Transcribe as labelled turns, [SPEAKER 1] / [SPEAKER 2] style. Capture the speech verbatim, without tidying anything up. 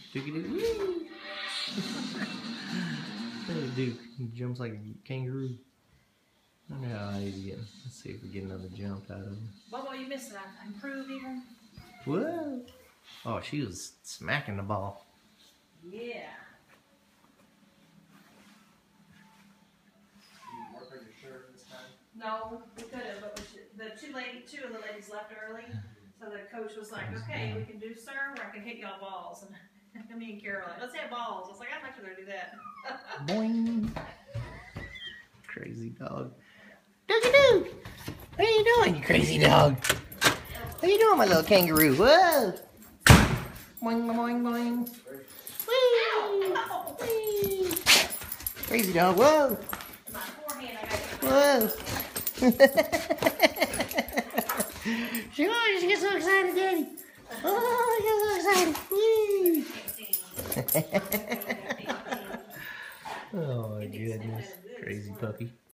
[SPEAKER 1] Dookie-doo. Hey, Duke. He jumps like a kangaroo. I wonder how high he's getting. Let's see if we get another jump out of him.
[SPEAKER 2] Bubba, you missed that. Improve even.
[SPEAKER 1] Whoa. Oh, she was smacking the ball.
[SPEAKER 2] Yeah. No, we could have, but we should, the two lady, two of the ladies left early, so the coach was like, "Okay, we can do serve, or I can hit y'all balls." And me and Carol were like, "Let's hit balls." I was like, "I'd much rather do that."
[SPEAKER 1] Boing. Crazy dog. Doogie doo. What are you doing, you crazy dog? What are you doing, my little kangaroo? Whoa. Boing, boing, boing. Whee. Whee. Crazy dog. Whoa.
[SPEAKER 2] My forehand, I got
[SPEAKER 1] Whoa. she, oh, she gets so excited, Daddy. Oh, she gets so excited. Whee. Oh my goodness. Crazy puppy.